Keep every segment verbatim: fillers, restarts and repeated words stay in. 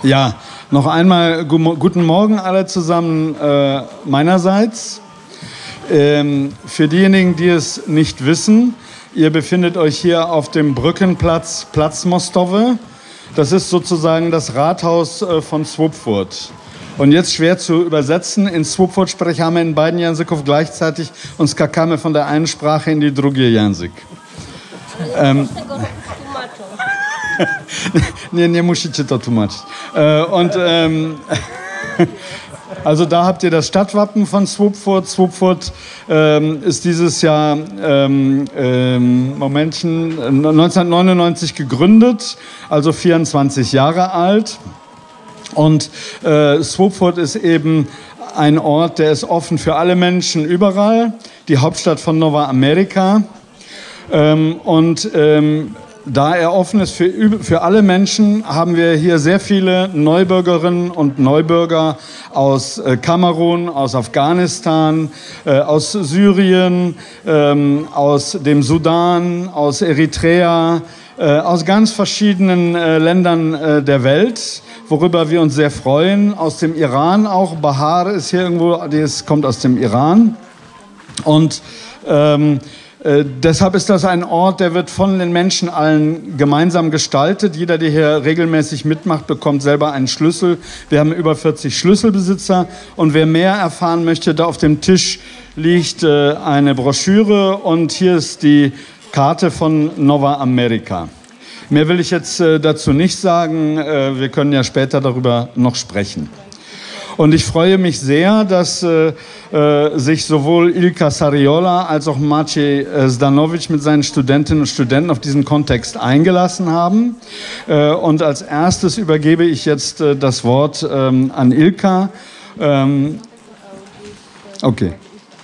Ja, noch einmal gu guten Morgen alle zusammen äh, meinerseits. Ähm, für diejenigen, die es nicht wissen, ihr befindet euch hier auf dem Brückenplatz Platz Mostowe. Das ist sozusagen das Rathaus äh, von Swopfurt. Und jetzt schwer zu übersetzen, in Swopfurt sprechen wir in beiden języków gleichzeitig und skakamy von der einen Sprache in die drugie język. Ähm, nie, nie musicie to tłumaczyć. Äh, und ähm, also da habt ihr das Stadtwappen von Swopfurt. Swopfurt ähm, ist dieses Jahr ähm, ähm, Momentchen neunzehnhundertneunundneunzig gegründet, also vierundzwanzig Jahre alt. Und äh, Swopfurt ist eben ein Ort, der ist offen für alle Menschen überall. Die Hauptstadt von Nova Amerika. Ähm, und ähm, da er offen ist für, für alle Menschen, haben wir hier sehr viele Neubürgerinnen und Neubürger aus äh, Kamerun, aus Afghanistan, äh, aus Syrien, ähm, aus dem Sudan, aus Eritrea, äh, aus ganz verschiedenen äh, Ländern äh, der Welt, worüber wir uns sehr freuen. Aus dem Iran auch. Bahar ist hier irgendwo, das kommt aus dem Iran. Und ähm, Äh, deshalb ist das ein Ort, der wird von den Menschen allen gemeinsam gestaltet. Jeder, der hier regelmäßig mitmacht, bekommt selber einen Schlüssel. Wir haben über vierzig Schlüsselbesitzer. Und wer mehr erfahren möchte, da auf dem Tisch liegt äh, eine Broschüre und hier ist die Karte von Nova Amerika. Mehr will ich jetzt äh, dazu nicht sagen. Äh, wir können ja später darüber noch sprechen. Und ich freue mich sehr, dass äh, äh, sich sowohl Ilka Sariola als auch Maciej Zdanowicz mit seinen Studentinnen und Studenten auf diesen Kontext eingelassen haben. Äh, und als erstes übergebe ich jetzt äh, das Wort ähm, an Ilka. Ähm, okay.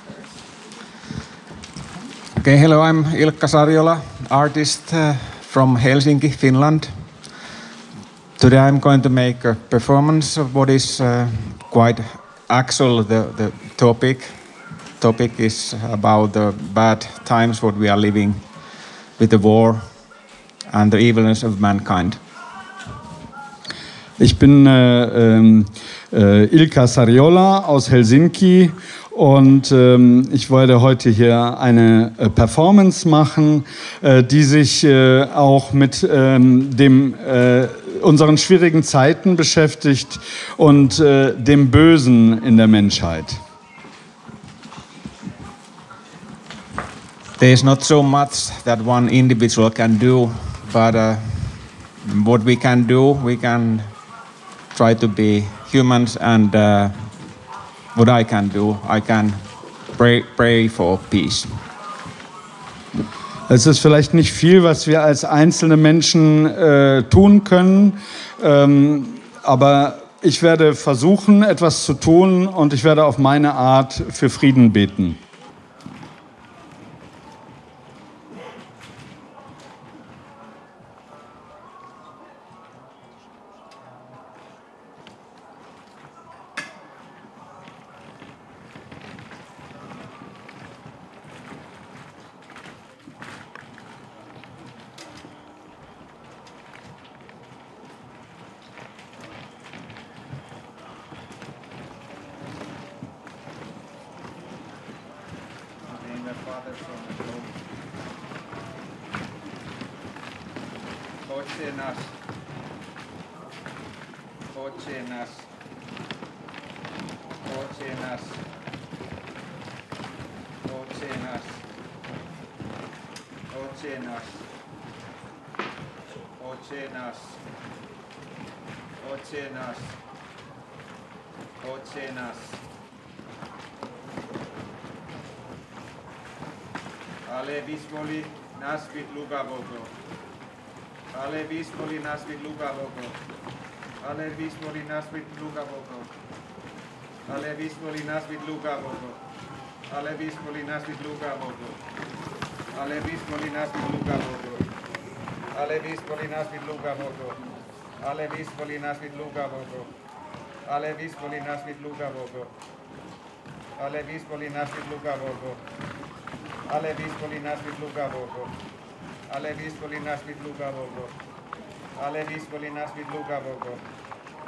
Okay, hello, I'm Ilkka Sariola, artist uh, from Helsinki, Finland. Today I'm going to make a performance of what is uh, quite actual. The, the topic topic is about the bad times what we are living with the war and the evilness of mankind. Ich bin äh, äh, Ilkka Sariola aus Helsinki und ähm, ich wollte heute hier eine äh, Performance machen, äh, die sich äh, auch mit ähm, dem äh, unseren schwierigen Zeiten beschäftigt und äh, dem Bösen in der Menschheit. There is not so much that one individual can do, but uh, what we can do, we can try to be humans, and uh, what I can do, I can pray, pray for peace. Es ist vielleicht nicht viel, was wir als einzelne Menschen äh, tun können, ähm, aber ich werde versuchen, etwas zu tun und ich werde auf meine Art für Frieden beten. Otče naš, Otče naš, Otče naš, Otče naš, Otče naš, Otče naš, Otče naš, Otče naš. Ale vyzvoli nás byť ľubavogo. Ale vyzvoli nás byť ľubavogo. Ale vyzvoli nás byť ľubavogo. Ale vyzvoli nás byť ľubavogo. Ale vyzvoli nás byť ľubavogo. Ale vyzvoli nás byť ľubavogo. Ale vyzvoli nás byť ľubavogo. Ale vyzvoli nás byť ľubavogo. Ale vyzvoli nás byť ľubavogo. Ale vyzvoli nás byť ľubavogo. Ale vyzvoli nás byť ľubavogo. Ale vyzvoli nás byť ľubavogo. Ale vyzvoli nás byť ľubavogo.